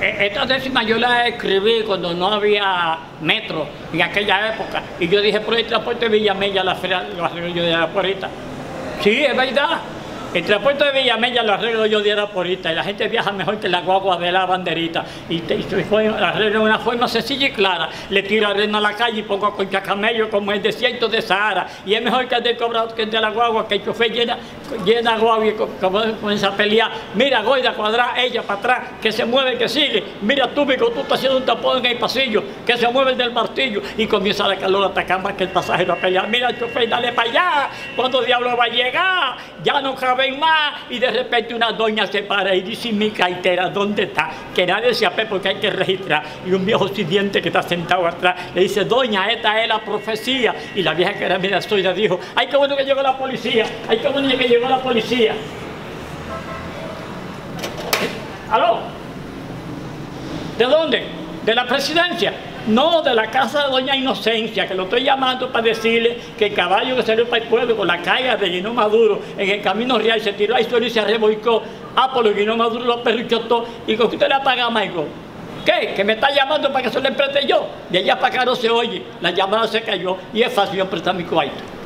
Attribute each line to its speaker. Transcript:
Speaker 1: Esta décima yo la escribí cuando no había metro en aquella época. Y yo dije, por el transporte de Villamella lo arreglo yo de Aeroporita. Sí, es verdad. El transporte de Villamella lo arreglo yo de Aeroporita. Y la gente viaja mejor que la guagua de la banderita. Y lo arreglo de una forma sencilla y clara. Le tiro arena a la calle y pongo a concha camello como el desierto de Sahara. Y es mejor que el del cobrador que el de la guagua, que el chofer llena guagua y comienza a pelear. Mira, Goida, cuadra, ella para atrás, que se mueve, que sigue. Mira tú, Vico, tú estás haciendo un tapón en el pasillo, que se mueve el del martillo. Y comienza la calor a atacar más que el pasajero a pelear. Mira, el chofer, dale para allá. ¿Cuándo diablo va a llegar? Ya no caben más. Y de repente una doña se para y dice, mi cartera, ¿dónde está? Que nadie se ape porque hay que registrar. Y un viejo sirviente que está sentado atrás le dice, doña, esta es la profecía. Y la vieja que era media soida dijo, ay, qué bueno que llegó la policía. Ay, qué bueno que llegó la policía. ¿Aló? ¿De dónde? ¿De la presidencia? No, de la casa de doña Inocencia, que lo estoy llamando para decirle que el caballo que salió para el pueblo con la carga de Guinó Maduro en el camino real se tiró ahí suelo y se revolcó. Por lo Guinó Maduro lo perrichotó y con que usted le apaga a Michael. ¿Qué? ¿Que me está llamando para que se lo empreste yo? De allá para acá no se oye, la llamada se cayó y es fácil yo prestar mi cuarto.